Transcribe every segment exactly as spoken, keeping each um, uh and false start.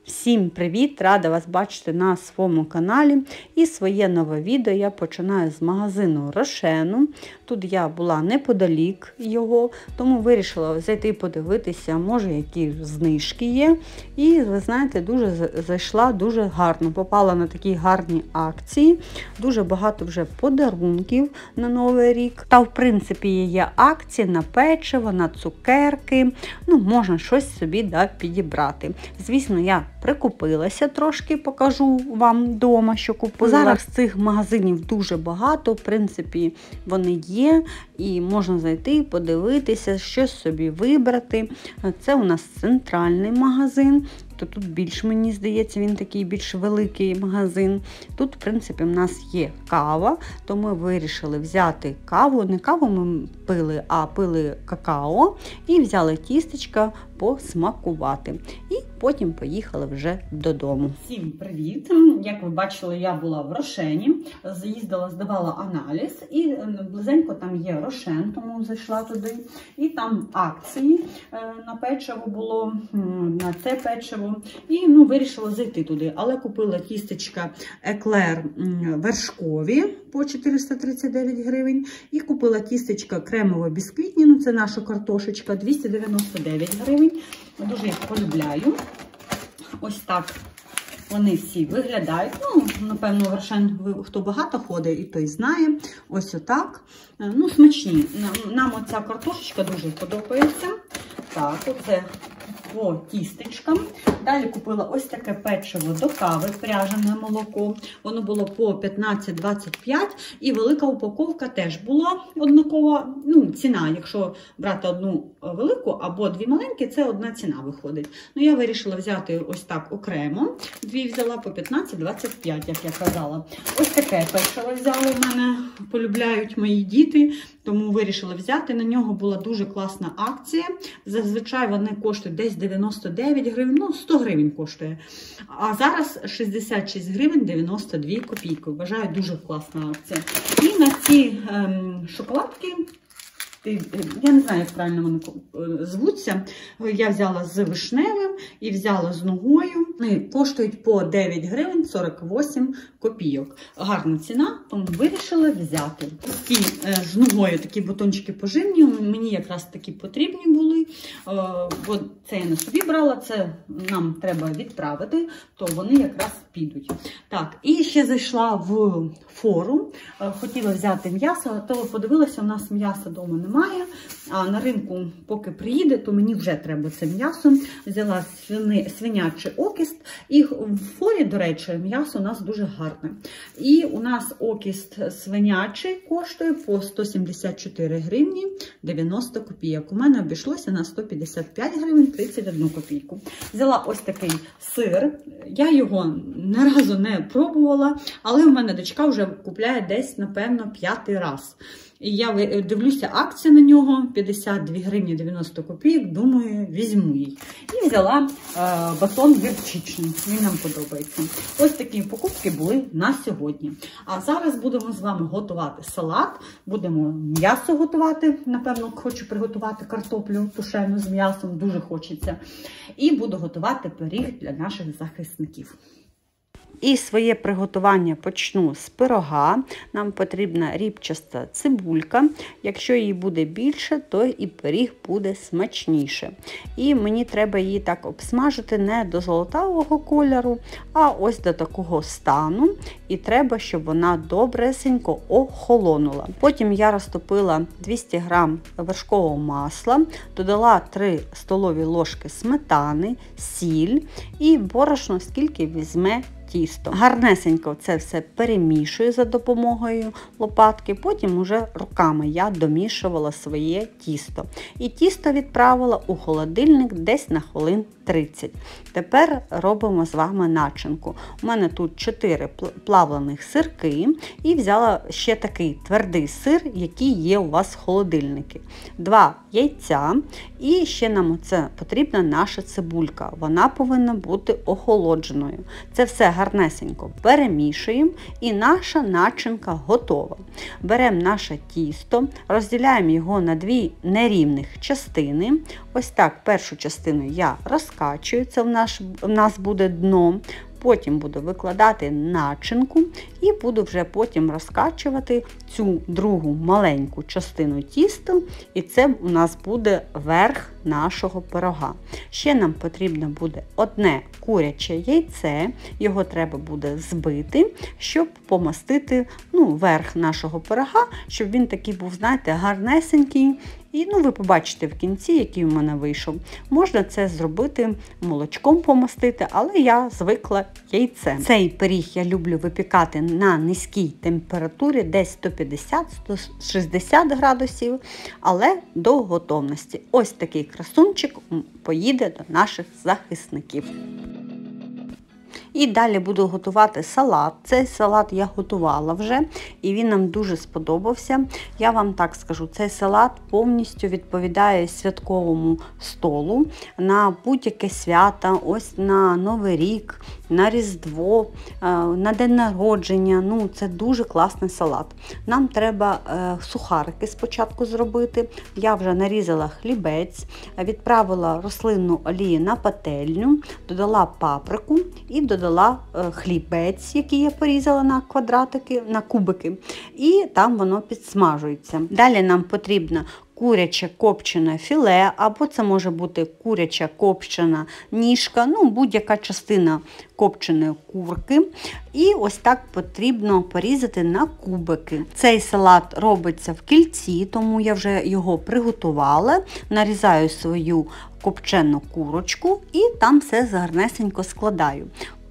Всім привіт! Рада вас бачити на своєму каналі. І своє нове відео я починаю з магазину Рошену. Тут я була неподалік його, тому вирішила зайти подивитися, може які знижки є. І ви знаєте, дуже зайшла дуже гарно, попала на такі гарні акції. Дуже багато вже подарунків на Новий рік. Та в принципі є акції на печиво, на цукерки. Ну, можна щось собі да, підібрати. Звісно, я прикупилася трошки, покажу вам вдома, що купила. Зараз цих магазинів дуже багато, в принципі, вони є, і можна зайти, подивитися, щось собі вибрати. Це у нас центральний магазин, то тут більш, мені здається, він такий більш великий магазин. Тут, в принципі, в нас є кава, то ми вирішили взяти каву. Не каву ми пили, а пили какао. І взяли тістечка посмакувати. І потім поїхали вже додому. Всім привіт! Як ви бачили, я була в Рошені. Заїздила, здавала аналіз. І близенько там є Рошен, тому зайшла туди. І там акції на печиво було, на це печиво. І ну, вирішила зайти туди. Але купила тістечка еклер вершкові по чотириста тридцять дев'ять гривень. І купила тістечка кремово-бісквітні, ну це наша картошечка, двісті дев'яносто дев'ять гривень. Дуже їх полюбляю. Ось так вони всі виглядають. Ну, напевно, Рошен, хто багато ходить, і той знає. Ось отак. Ну, смачні. Нам оця картошечка дуже подобається. Так, оце по тістечкам. Далі купила ось таке печиво до кави, пряжене молоко. Воно було по п'ятнадцять двадцять п'ять. І велика упаковка теж була однакова. Ну, ціна, якщо брати одну велику або дві маленькі, це одна ціна виходить. Ну, я вирішила взяти ось так окремо. Дві взяла по п'ятнадцять двадцять п'ять, як я казала. Ось таке печиво взяла в мене. Полюбляють мої діти, тому вирішила взяти. На нього була дуже класна акція. Зазвичай вони коштують десь дев'яносто дев'ять гривень, ну, сто гривень коштує. А зараз шістдесят шість гривень дев'яносто дві копійки. Вважаю, дуже класна акція. І на ці ем, шоколадки, я не знаю, як правильно вони звуться, я взяла з вишневим і взяла з нугою. Вони коштують по дев'ять гривень сорок вісім копійок. Гарна ціна, тому вирішила взяти. Ті з нугою такі батончики поживні, мені якраз такі потрібні були. Бо це я не собі брала, це нам треба відправити, то вони якраз підуть. Так, і ще зайшла в форум, хотіла взяти м'ясо, то подивилася, у нас м'яса вдома немає, а на ринку поки приїде, то мені вже треба це м'ясо. Взяла свини, свинячий окіст, і в форі, до речі, м'ясо у нас дуже гарне. І у нас окіст свинячий коштує по сто сімдесят чотири гривні дев'яносто копійок. У мене обійшлося на сто п'ятдесят п'ять гривень тридцять одну копійку. Взяла ось такий сир. Я його ні разу не пробувала, але в мене дочка вже купляє десь, напевно, п'ятий раз. І я дивлюся, акція на нього п'ятдесят дві гривні дев'яносто копійок, думаю, візьму її. І взяла е, батон гірчичний, він нам подобається. Ось такі покупки були на сьогодні. А зараз будемо з вами готувати салат, будемо м'ясо готувати, напевно, хочу приготувати картоплю тушену з м'ясом, дуже хочеться. І буду готувати пиріг для наших захисників. І своє приготування почну з пирога. Нам потрібна рібчаста цибулька. Якщо її буде більше, то і пиріг буде смачніше. І мені треба її так обсмажити не до золотавого кольору, а ось до такого стану. І треба, щоб вона добресенько охолонула. Потім я розтопила двісті грам вершкового масла, додала три столові ложки сметани, сіль і борошно, скільки візьме тісто. Гарнесенько це все перемішую за допомогою лопатки, потім уже руками я домішувала своє тісто. І тісто відправила у холодильник десь на хвилин тридцять. Тепер робимо з вами начинку. У мене тут чотири плавлених сирки і взяла ще такий твердий сир, який є у вас в холодильнику. Два яйця і ще нам це потрібна наша цибулька. Вона повинна бути охолодженою. Це все гарно гарнесенько перемішуємо і наша начинка готова. Беремо наше тісто, розділяємо його на дві нерівних частини. Ось так першу частину я розкачую, це в нас, в нас буде дно. Потім буду викладати начинку і буду вже потім розкачувати цю другу маленьку частину тіста, і це у нас буде верх нашого пирога. Ще нам потрібно буде одне куряче яйце, його треба буде збити, щоб помастити ну, верх нашого пирога, щоб він такий був, знаєте, гарнесенький. І ну, ви побачите в кінці, який у мене вийшов. Можна це зробити молочком помастити, але я звикла яйцем. Цей пиріг я люблю випікати на низькій температурі, десь сто п'ятдесят - сто шістдесят градусів, але до готовності. Ось такий красунчик поїде до наших захисників. І далі буду готувати салат. Цей салат я готувала вже, і він нам дуже сподобався. Я вам так скажу, цей салат повністю відповідає святковому столу на будь-яке свято, ось на Новий рік, на Різдво, на день народження. Ну, це дуже класний салат. Нам треба сухарики спочатку зробити. Я вже нарізала хлібець, відправила рослинну олію на пательню, додала паприку і додала додала хлібець, який я порізала на квадратики, на кубики, і там воно підсмажується. Далі нам потрібно куряче копчене філе, або це може бути куряча копчена ніжка, ну будь-яка частина копченої курки. І ось так потрібно порізати на кубики. Цей салат робиться в кільці, тому я вже його приготувала. Нарізаю свою копчену курочку і там все гарнесенько складаю.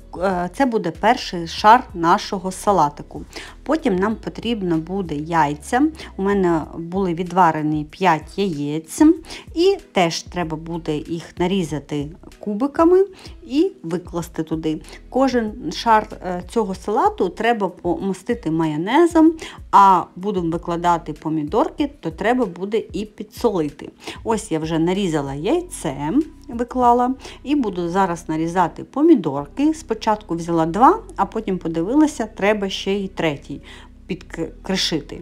Це буде перший шар нашого салатику. Потім нам потрібно буде яйця. У мене були відварені п'ять яєць. І теж треба буде їх нарізати кубиками і викласти туди. Кожен шар цього салату треба помастити майонезом, а будемо викладати помідорки, то треба буде і підсолити. Ось я вже нарізала яйце, виклала, і буду зараз нарізати помідорки. Спочатку взяла два, а потім подивилася, треба ще й третій підкришити.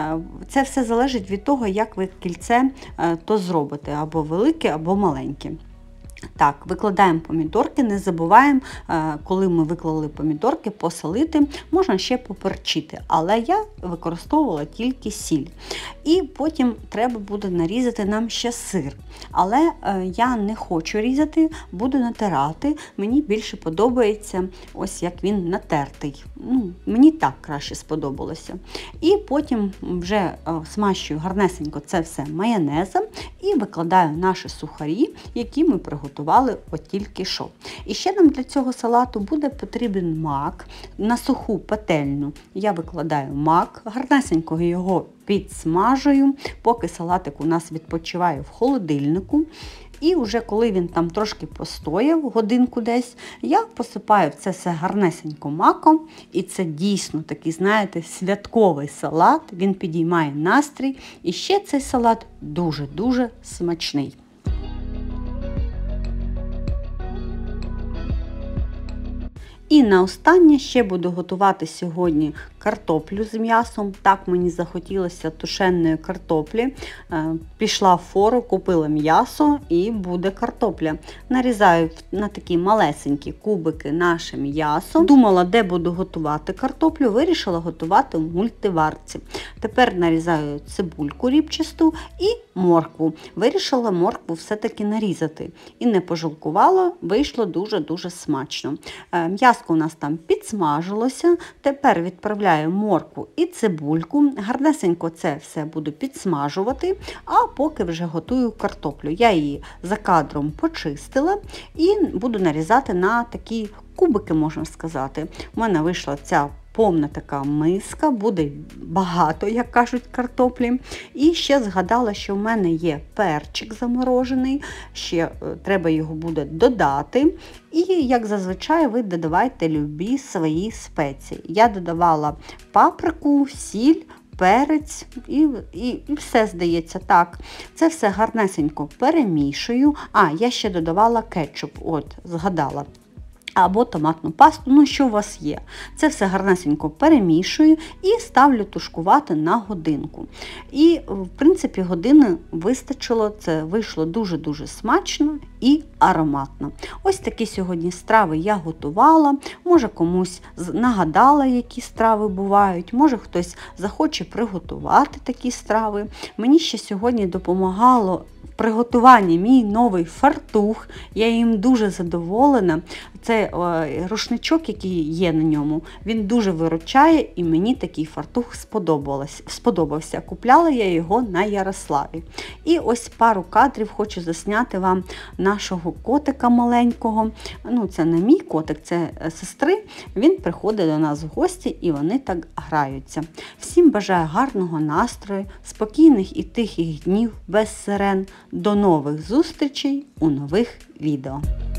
Це все залежить від того, як ви кільце то зробите, або велике, або маленьке. Так, викладаємо помідорки, не забуваємо, коли ми виклали помідорки, посолити, можна ще поперчити, але я використовувала тільки сіль. І потім треба буде нарізати нам ще сир, але я не хочу різати, буду натирати, мені більше подобається ось як він натертий. Ну, мені так краще сподобалося. І потім вже смащую гарнесенько це все майонезом і викладаю наші сухарі, які ми приготували. Готували от тільки що. І ще нам для цього салату буде потрібен мак. На суху пательню я викладаю мак, гарнесенько його підсмажую, поки салатик у нас відпочиває в холодильнику. І вже коли він там трошки постояв, годинку десь, я посипаю це все гарнесенько маком. І це дійсно такий, знаєте, святковий салат. Він підіймає настрій. І ще цей салат дуже-дуже смачний. І на останнє ще буду готувати сьогодні картоплю з м'ясом. Так мені захотілося тушеної картоплі. Пішла в фору, купила м'ясо і буде картопля. Нарізаю на такі малесенькі кубики наше м'ясо. Думала, де буду готувати картоплю, вирішила готувати в мультиварці. Тепер нарізаю цибульку рібчасту і моркву. Вирішила моркву все-таки нарізати. І не пожалкувала, вийшло дуже-дуже смачно. М'ясо у нас там підсмажилося, тепер відправляю моркву і цибульку, гарнесенько це все буду підсмажувати, а поки вже готую картоплю. Я її за кадром почистила і буду нарізати на такі кубики, можна сказати. У мене вийшла ця повна така миска, буде багато, як кажуть, картоплі. І ще згадала, що в мене є перчик заморожений, ще треба його буде додати. І, як зазвичай, ви додавайте любі свої спеції. Я додавала паприку, сіль, перець і, і, і все, здається, так. Це все гарнесенько перемішую. А, я ще додавала кетчуп, от, згадала. або томатну пасту, ну що у вас є. Це все гарнесенько перемішую і ставлю тушкувати на годинку. І, в принципі, години вистачило, це вийшло дуже-дуже смачно і ароматно. Ось такі сьогодні страви я готувала, може комусь нагадала, які страви бувають, може хтось захоче приготувати такі страви. Мені ще сьогодні допомагало в приготуванні мій новий фартух, я їм дуже задоволена. Це рушничок, який є на ньому, він дуже виручає, і мені такий фартух сподобався. Купляла я його на Ярославі. І ось пару кадрів хочу засняти вам нашого котика маленького. Ну, це не мій котик, це сестри. Він приходить до нас в гості і вони так граються. Всім бажаю гарного настрою, спокійних і тихих днів без сирен. До нових зустрічей у нових відео.